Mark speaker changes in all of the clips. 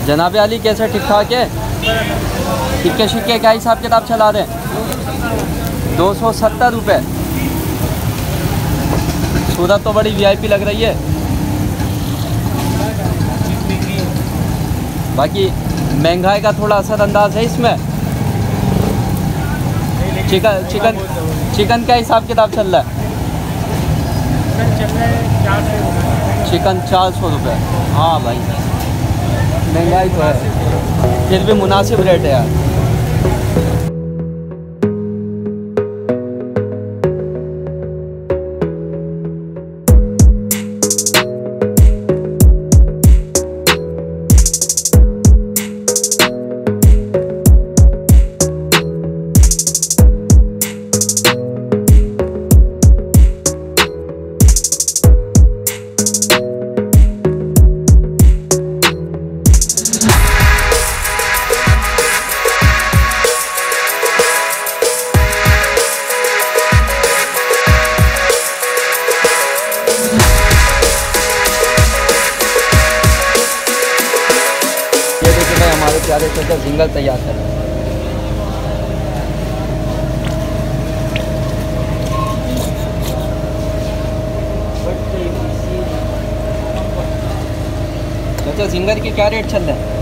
Speaker 1: जनाब अली कैसे, ठीक ठाक है? टिक्के शिक्के क्या हिसाब किताब चला रहे हैं? 270 रुपये। सूरत तो बड़ी वीआईपी लग रही है। बाकी महंगाई का थोड़ा असरअंदाज है इसमें। चिकन क्या हिसाब किताब चल रहा है? चिकन 400 रुपये। हाँ भाई, महंगाई तो है, फिर भी मुनासिब रेट है यार। हमारे प्यारे चाचा झिंगल तैयार कर रहे हैं। चाचा झिंगर की क्या रेट चल रहा है?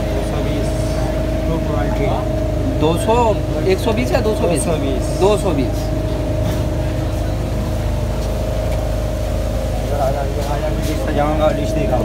Speaker 1: 200, 120 या 220? 220।
Speaker 2: जाऊँगा डिश दिखाओ।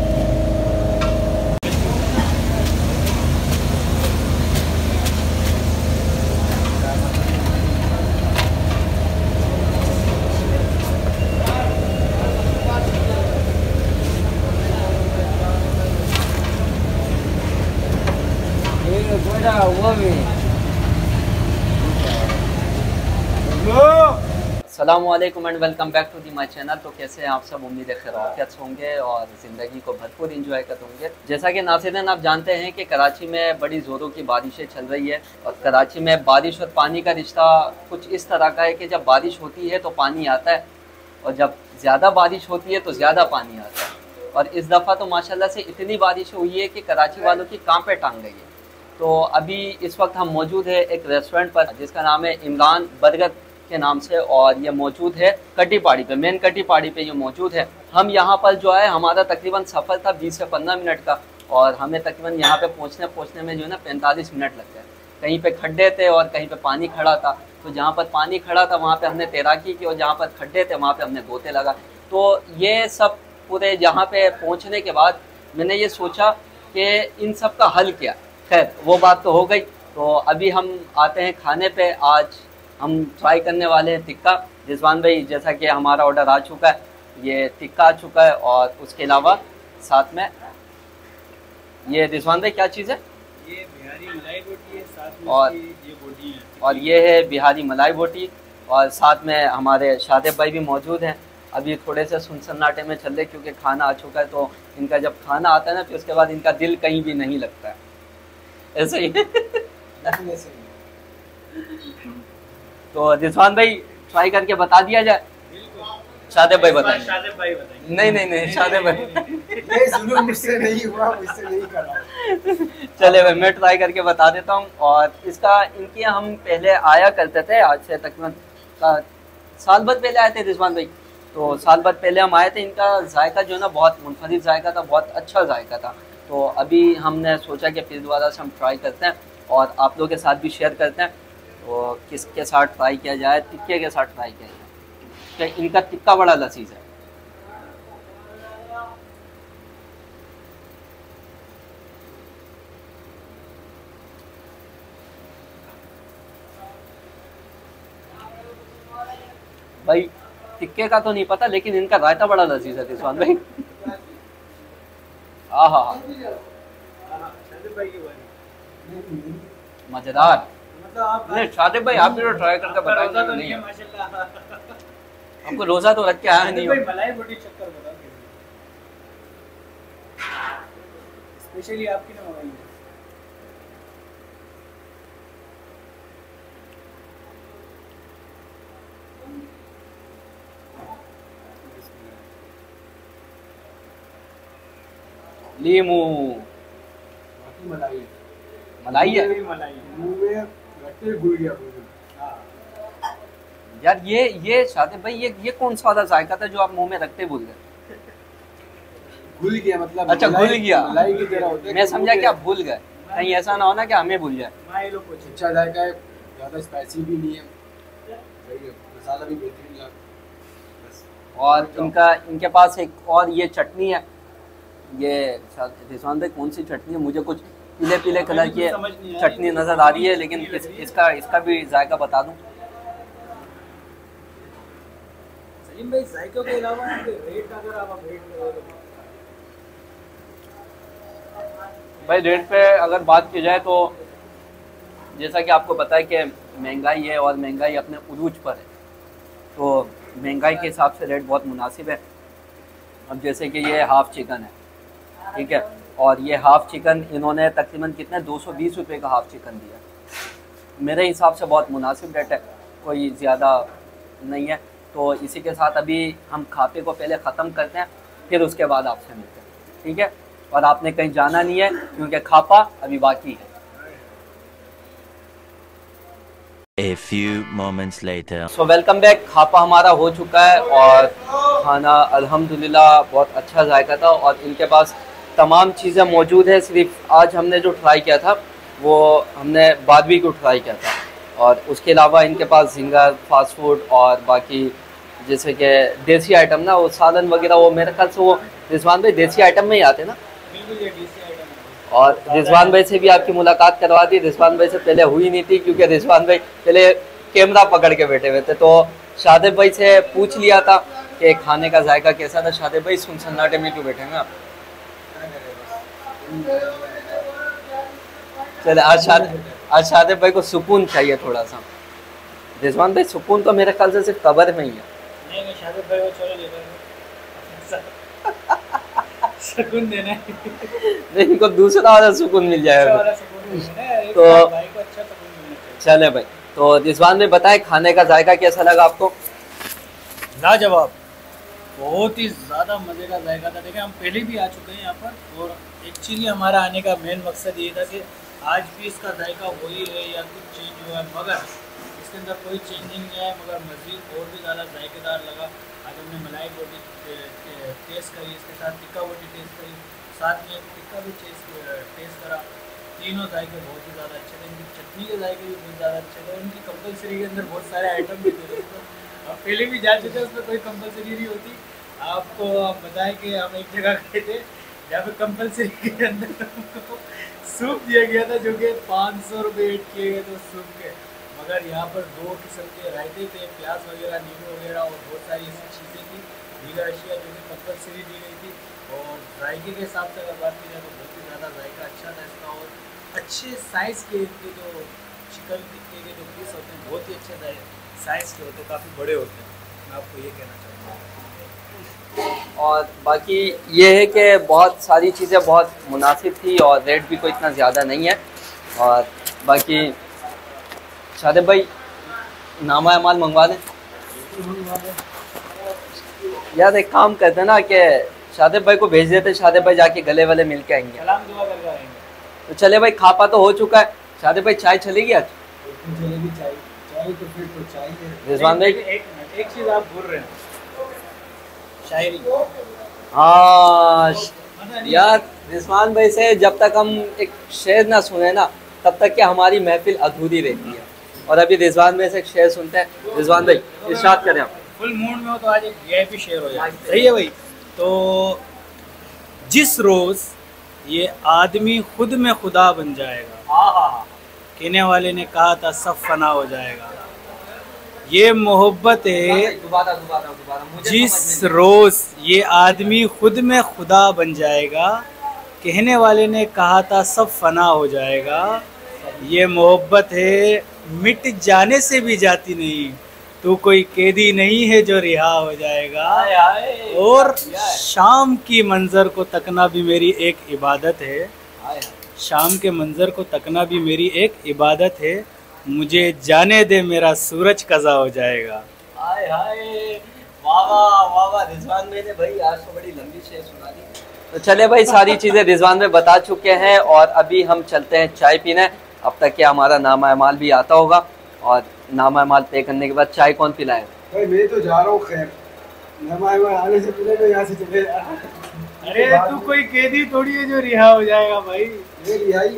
Speaker 1: अस्सलामुअलैकुम and welcome back to the my channel. तो कैसे हैं आप सब? उम्मीद है खैरियत होंगे और ज़िंदगी को भरपूर इंजॉय करते होंगे। जैसा कि नाज़रीन आप जानते हैं कि कराची में बड़ी ज़ोरों की बारिशें चल रही है और कराची में बारिश और पानी का रिश्ता कुछ इस तरह का है कि जब बारिश होती है तो पानी आता है और जब ज़्यादा बारिश होती है तो ज़्यादा पानी आता है। और इस दफ़ा तो माशाल्लाह से इतनी बारिश हुई है कि कराची वालों की कांपे टांग गई है। तो अभी इस वक्त हम मौजूद है एक रेस्टोरेंट पर जिसका नाम है इमरान बर्गर के नाम से, और ये मौजूद है कटी पहाड़ी पे, मेन कटी पहाड़ी पे ये मौजूद है। हम यहाँ पर जो है, हमारा तकरीबन सफ़र था 20 से 15 मिनट का और हमें तकरीबन यहाँ पे पहुँचने में जो है ना 45 मिनट लग गए। कहीं पे खड्डे थे और कहीं पे पानी खड़ा था। तो जहाँ पर पानी खड़ा था वहाँ पे हमने तैराकी की और जहाँ पर खड्डे थे वहाँ पे हमने गोते लगा। तो ये सब पूरे यहाँ पे पहुँचने के बाद मैंने ये सोचा कि इन सब का हल क्या। खैर वो बात तो हो गई। तो अभी हम आते हैं खाने पे। आज हम ट्राई करने वाले हैं टिक्का। रिजवान भाई, जैसा कि हमारा ऑर्डर आ चुका है, ये टिक्का आ चुका है और उसके अलावा साथ में ये रिजवान भाई क्या चीज़ है?
Speaker 2: ये बिहारी मलाई बोटी है, साथ में
Speaker 1: और
Speaker 2: ये बोटी है,
Speaker 1: और ये है बिहारी मलाई बोटी और साथ में हमारे शादेब भाई भी मौजूद हैं। अभी थोड़े से सुनसन्नाटे में चल रहे क्योंकि खाना आ चुका है। तो इनका जब खाना आता है ना फिर उसके बाद इनका दिल कहीं भी नहीं लगता है, ऐसे ही। तो रिजवान भाई ट्राई करके बता दिया जाए। शादेब भाई बताएंगे। नहीं शादेब भाई
Speaker 2: मुझसे नहीं हुआ, मुझसे नहीं करा।
Speaker 1: चले भाई, मैं ट्राई करके बता देता हूँ। और इसका इनकी हम पहले आया करते थे, आज से तकरीबन साल भर पहले आए थे रिजवान भाई। तो साल भर पहले हम आए थे। इनका जायका जो है ना बहुत मुनफरिद जायका था, बहुत अच्छा जायका था। तो अभी हमने सोचा कि फिर दोबारा से हम ट्राई करते हैं और आप लोगों के साथ भी शेयर करते हैं। तो किसके साथ ट्राई किया जाए? टिक्के के साथ ट्राई किया जाए। तो इनका टिक्का बड़ा लजीज है। भाई टिक्के का तो नहीं पता, लेकिन इनका रायता बड़ा लजीज है रिजवान भाई। हाँ मजेदार। नहीं शादेब भाई आप भी तो ट्राई करके बताएंगे। नहीं हमको रोजा तो रख के आया नहीं।
Speaker 2: मलाई बोटी चक्कर बताओ, स्पेशली आपकी ना मंगाई है।
Speaker 1: लीमू
Speaker 2: पक्की मलाई है।
Speaker 1: मलाई है
Speaker 2: मलाई मुंह में रखते ही घुल गया पूरा। हाँ।
Speaker 1: यार। ये शादिब भाई ये कौन सा वाला जायका था जो आप मुंह में रखते भूल गए?
Speaker 2: घुल गया मतलब।
Speaker 1: अच्छा घुल गया।
Speaker 2: मलाई की तरह होता है।
Speaker 1: मैं समझा कि आप भूल गए, कहीं ऐसा ना हो ना कि हमें भूल जाए।
Speaker 2: अच्छा जायका है, ज़्यादा स्पाइसी भी नहीं है, सही है, मसाला भी बेहतरीन लगा।
Speaker 1: और इनके पास एक और ये चटनी है, ये रिजवान भाई कौन सी चटनी है? मुझे कुछ पीले पीले कलर की चटनी नज़र आ रही है, लेकिन इसका भी जायका बता दूं।
Speaker 2: सलीम भाई जायकों के अलावा रेट अगर आप रेट
Speaker 1: भाई रेट पे अगर बात की जाए तो जैसा कि आपको पता है कि महंगाई है और महंगाई अपने उरूज पर है, तो महंगाई के हिसाब से रेट बहुत मुनासिब है। अब जैसे कि ये हाफ़ चिकन है, ठीक है, और ये हाफ़ चिकन इन्होंने तकरीबन कितने 220 रुपये का हाफ़ चिकन दिया। मेरे हिसाब से बहुत मुनासिब रेट है, कोई ज़्यादा नहीं है। तो इसी के साथ अभी हम खापे को पहले ख़त्म करते हैं, फिर उसके बाद आपसे मिलते हैं, ठीक है। और आपने कहीं जाना नहीं है क्योंकि खापा अभी बाकी है।
Speaker 3: A few moments later.
Speaker 1: So welcome back। खापा हमारा हो चुका है और खाना अल्हम्दुलिल्लाह बहुत अच्छा जायका था और इनके पास तमाम चीज़ें मौजूद है। सिर्फ आज हमने जो ट्राई किया था वो हमने बारबेक्यू ट्राई किया था, और उसके अलावा इनके पास जिंगर फास्ट फूड और बाकी जैसे कि देसी आइटम ना, वो सालन वगैरह, वो मेरे ख्याल से वो रिजवान भाई देसी आइटम में ही आते ना। और रिजवान भाई से भी आपकी मुलाकात करवा दी। रिजवान भाई से पहले हुई नहीं थी क्योंकि रिजवान भाई पहले कैमरा पकड़ के बैठे हुए थे, तो शादिब भाई से पूछ लिया था कि खाने का जायका कैसा था। शादिब भाई सुन सन्नाटे में क्यों बैठे हैं आप? चले आज शादिब भाई को सुकून चाहिए थोड़ा सा। रिजवान भाई सुकून तो मेरे ख्याल से सिर्फ कब्र में ही है।
Speaker 2: नहीं, शादिब भाई को चलो ले सुकून देना है।
Speaker 1: नहीं, इनको दूसरा वाला सुकून मिल जाएगा तो चले भाई। तो रिजवान भाई बताएं खाने का जायका कैसा लगा आपको?
Speaker 2: लाजवाब, बहुत ही ज़्यादा मज़े का जायका था। देखिए हम पहले भी आ चुके हैं यहाँ पर, और एक्चुअली हमारा आने का मेन मकसद ये था कि आज भी इसका जायका वही है या कुछ चेंज हुआ है, मगर इसके अंदर कोई चेंजिंग नहीं है, मगर मज़ीद और भी ज़्यादा जायकेदार लगा। आज हमने मलाई रोटी टेस्ट करी, इसके साथ टिक्का रोटी टेस्ट करी, साथ में टिक्का भी टेस्ट करा। तीनों जायके बहुत ही ज़्यादा अच्छे थे। इनकी चटनी के जायके भी बहुत ज़्यादा अच्छे थे। उनकी कंपलसरी के अंदर बहुत सारे आइटम भी थे, आप पहले भी जा चुके हैं, उसमें कोई कंपलसरी नहीं होती। आपको आप बताएं कि हम एक जगह गए थे जहाँ पे कंपलसरी के अंदर सूप दिया गया था, जो कि 500 रुपये एड किए गए थे सूप के, मगर यहाँ पर 2 किस्म के रायते थे, प्याज वगैरह, नींबू वगैरह और बहुत सारी ऐसी चीज़ें थी, दीगर अशिया जो कि कंपलसरी दी गई थी। और जायके के हिसाब से अगर बात की जाए तो बहुत ही ज़्यादा जायका अच्छा था इसका, और अच्छे साइज़ के इनके जो चिकन टिक्के के जो पीस होते हैं बहुत ही अच्छे साइज़ के होते हैं, काफ़ी बड़े होते हैं। मैं आपको ये कहना चाहूँगा।
Speaker 1: और बाकी ये है कि बहुत सारी चीज़ें बहुत मुनासिब थी और रेट भी कोई इतना ज़्यादा नहीं है। और बाकी शादिब भाई नामा अमाल मंगवा दें यार। एक काम करते हैं ना कि शादिब भाई को भेज देते, शादिब भाई जाके गले वाले मिल के आएंगे।
Speaker 2: सलाम दुआ करके आएंगे।
Speaker 1: तो चले भाई, खापा तो हो चुका है। शादिब भाई चाय चलेगी आज?
Speaker 2: चलेगी चाय, चाय तो फिर तो चाहिए।
Speaker 1: रिजवान भाई
Speaker 2: एक चीज़ आप भूल रहे हैं, शायरी।
Speaker 1: हाँ यार, रिजवान भाई से जब तक हम एक शेर ना सुने ना तब तक कि हमारी महफिल अधूरी रहती है। और अभी रिजवान भाई से एक शेर सुनते हैं। रिजवान भाई इरशाद करें आप।
Speaker 2: फुल मूड में हो तो आज एक वीआईपी शेर हो जाए, सही है भाई? तो जिस रोज़ ये आदमी खुद में खुदा बन जाएगा, कहने वाले ने कहा था सब फना हो जाएगा। ये मोहब्बत है जिस रोज़ ये आदमी खुद में खुदा बन जाएगा, कहने वाले ने कहा था सब फना हो जाएगा। ये मोहब्बत है मिट जाने से भी जाती नहीं, तू कोई कैदी नहीं है जो रिहा हो जाएगा। और शाम की मंजर को तकना भी मेरी एक इबादत है, शाम के मंजर को तकना भी मेरी एक इबादत है, मुझे जाने दे मेरा सूरज कज़ा हो जाएगा।
Speaker 1: हाय हाय, वाह वाह वाह वाह। रिजवान भाई ने भाई आज तो बड़ी लंबी शेर सुना दी। तो चले भाई, सारी चीज़ें रिजवान में बता चुके हैं और अभी हम चलते हैं चाय पीने। अब तक क्या हमारा नामा माल भी आता होगा और नामा माल पे करने के बाद चाय कौन पिलाएगा?
Speaker 4: भाई मैं तो जा रहा हूँ, खैर नामा आने से पहले मैं यहाँ से चले।
Speaker 2: अरे तू कोई कैदी थोड़ी है जो रिहा हो जाएगा भाई।
Speaker 4: ये रिहाई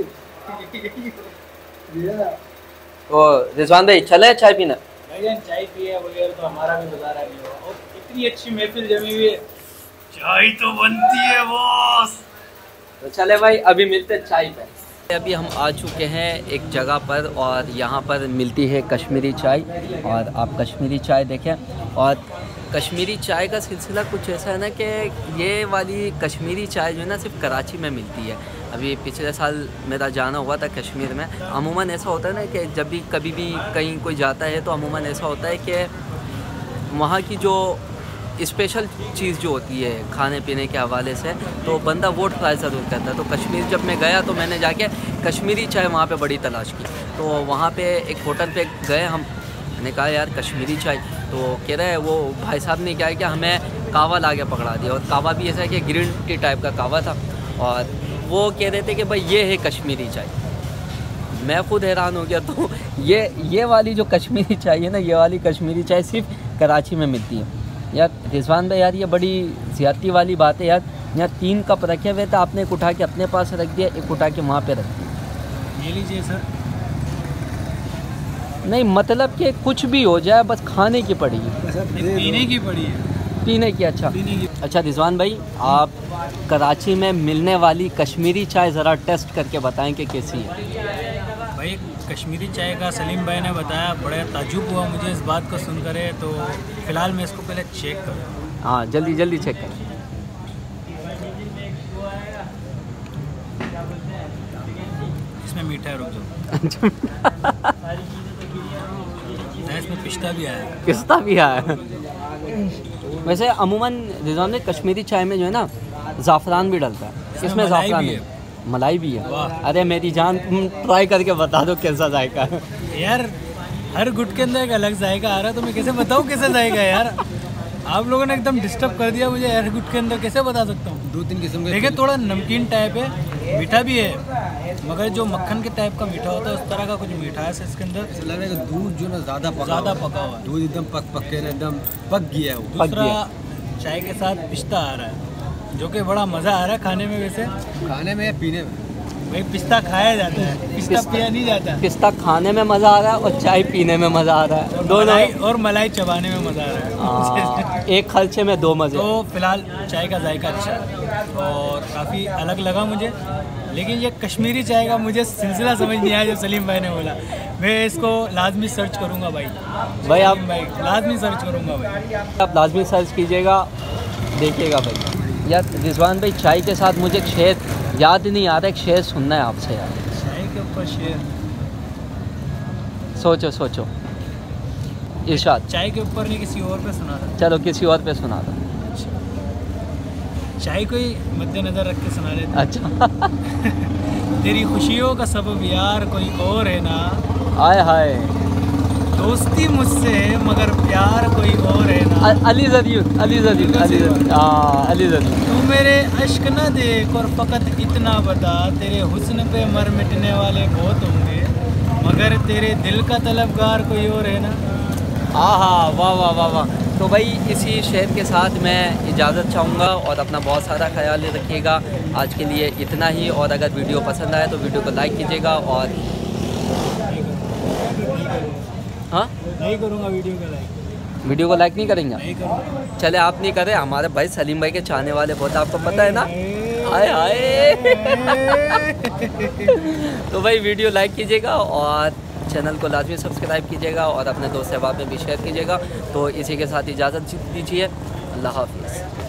Speaker 1: तो रिजवान भाई चले चाय पीने?
Speaker 2: भाईजान चाय पिए बगैर तो हमारा भी गुजारा नहीं होगा। और इतनी अच्छी महफिल जमी हुई है, चाय तो बनती है बॉस।
Speaker 1: तो चले भाई, अभी मिलते हैं चाय पे। अभी हम आ चुके हैं एक जगह पर और यहाँ पर मिलती है कश्मीरी चाय। और आप कश्मीरी चाय देखें, और कश्मीरी चाय का सिलसिला कुछ ऐसा है ना कि ये वाली कश्मीरी चाय जो है ना सिर्फ कराची में मिलती है। अभी पिछले साल मेरा जाना हुआ था कश्मीर में। अमूमन ऐसा होता है ना कि जब भी कभी भी कहीं कोई जाता है तो अमूमन ऐसा होता है कि वहाँ की जो स्पेशल चीज़ जो होती है खाने पीने के हवाले से तो बंदा वो ट्राई ज़रूर करता है। तो कश्मीर जब मैं गया तो मैंने जाके कश्मीरी चाय वहाँ पे बड़ी तलाश की। तो वहाँ पे एक होटल पे गए हम, मैंने कहा यार कश्मीरी चाय, तो कह रहे हैं वो भाई साहब ने क्या है कि हमें कावा ला के पकड़ा दिया। और कावा भी ऐसा है कि ग्रीन टी टाइप का कावा था और वो कह रहे थे कि भाई ये है कश्मीरी चाय। मैं खुद हैरान हो गया। तो ये वाली जो कश्मीरी चाय है ना, ये वाली कश्मीरी चाय सिर्फ कराची में मिलती है। यार रिजवान भाई, यार ये बड़ी ज़्यादती वाली बात है यार। यहाँ 3 कप रखे हुए थे, आपने एक उठा के अपने पास रख दिया, एक उठा के वहाँ पे रख दिया।
Speaker 2: ये लीजिए सर।
Speaker 1: नहीं मतलब कि कुछ भी हो जाए बस खाने की पड़ी है,
Speaker 2: पीने की पड़ी है,
Speaker 1: पीने की। अच्छा
Speaker 2: पीने की।
Speaker 1: अच्छा रिजवान भाई, आप कराची में मिलने वाली कश्मीरी चाय ज़रा टेस्ट करके बताएं कि कैसी है।
Speaker 2: भाई कश्मीरी चाय का सलीम भाई ने बताया, बड़ा ताज्जुब हुआ मुझे इस बात को सुनकर। तो फ़िलहाल मैं इसको पहले चेक करूँ।
Speaker 1: हाँ जल्दी जल्दी चेक करें।
Speaker 2: इसमें मीठा है, रुक जाओ। इसमें पिस्ता भी आया है।
Speaker 1: पिस्ता भी आया। वैसे अमूमन रिजवान में कश्मीरी चाय में जो है ना ज़ाफ़रान भी डलता है, इसमें ज़ाफ़रान है, मलाई भी है। अरे मेरी जान, तुम ट्राई करके बता दो कैसा जायका है।
Speaker 2: यार हर गुट के अंदर एक अलग जायका आ रहा है, तो मैं कैसे बताऊँ कैसा जायका है यार। आप लोगों ने एकदम डिस्टर्ब कर दिया मुझे। हर गुट के अंदर कैसे बता सकता हूँ?
Speaker 4: 2-3 किस्म के
Speaker 2: देखिए, थोड़ा नमकीन टाइप है, मीठा भी है, मगर जो मक्खन के टाइप का मीठा होता है उस तरह का कुछ मीठा है इसके अंदर।
Speaker 4: लग रहा है कि दूध जो ना ज़्यादा पका हुआ है, दूध एकदम पक के एकदम पक गया है वो।
Speaker 2: दूसरा चाय के साथ पिस्ता आ रहा है, जो कि बड़ा मज़ा आ रहा है खाने में। वैसे
Speaker 4: खाने में या पीने में?
Speaker 2: भाई पिस्ता खाया जाता है, पिस्ता पिया नहीं जाता है।
Speaker 1: पिस्ता खाने में मज़ा आ रहा है और चाय पीने में मज़ा आ रहा है, दोनों।
Speaker 2: और मलाई चबाने में मज़ा आ रहा है।
Speaker 1: एक खर्चे में 2 मज़े।
Speaker 2: तो फिलहाल चाय का जायका अच्छा है और काफ़ी अलग लगा मुझे। लेकिन ये कश्मीरी चाय का मुझे सिलसिला समझ नहीं आया जो सलीम भाई ने बोला। मैं इसको लाजमी सर्च करूँगा भाई
Speaker 1: आप
Speaker 2: लाजमी सर्च करूँगा भाई।
Speaker 1: आप लाजमी सर्च कीजिएगा, देखिएगा भाई। यार रिजवान भाई, चाय के साथ मुझे एक शेर याद नहीं आ रहा, एक शेर सुनना है आपसे यार।
Speaker 2: चाय के ऊपर शेर?
Speaker 1: सोचो इरशाद।
Speaker 2: चाय के ऊपर नहीं, किसी और पे सुना था।
Speaker 1: चलो किसी और पे सुना दो।
Speaker 2: चाय को ही मद्देनजर रख के सुना लेते।
Speaker 1: अच्छा।
Speaker 2: तेरी खुशियों का सबब यार कोई और है ना,
Speaker 1: हाय हाय,
Speaker 2: दोस्ती मुझसे मगर प्यार कोई और है ना।
Speaker 1: अली जदीद।
Speaker 2: तू मेरे अश्क न देख और फ़कत इतना बता, तेरे हुस्न पे मर मिटने वाले बहुत होंगे मगर तेरे दिल का तलबगार कोई और है ना।
Speaker 1: हाँ, वाह वाह वाह वाह। तो भाई इसी शेर के साथ मैं इजाज़त चाहूँगा और अपना बहुत सारा ख्याल रखिएगा। आज के लिए इतना ही, और अगर वीडियो पसंद आए तो वीडियो को लाइक कीजिएगा। और हाँ,
Speaker 2: नहीं करूँगा वीडियो को लाइक
Speaker 1: नहीं करेंगे?
Speaker 2: नहीं करूँगा।
Speaker 1: चले आप नहीं करें, हमारे भाई सलीम भाई के चाहने वाले बहुत, आपको पता है ना। हाय हाय। तो भाई वीडियो लाइक कीजिएगा और चैनल को लाजमी सब्सक्राइब कीजिएगा और अपने दोस्त अहबाब में भी शेयर कीजिएगा। तो इसी के साथ इजाज़त दीजिए। अल्लाह हाफिज़।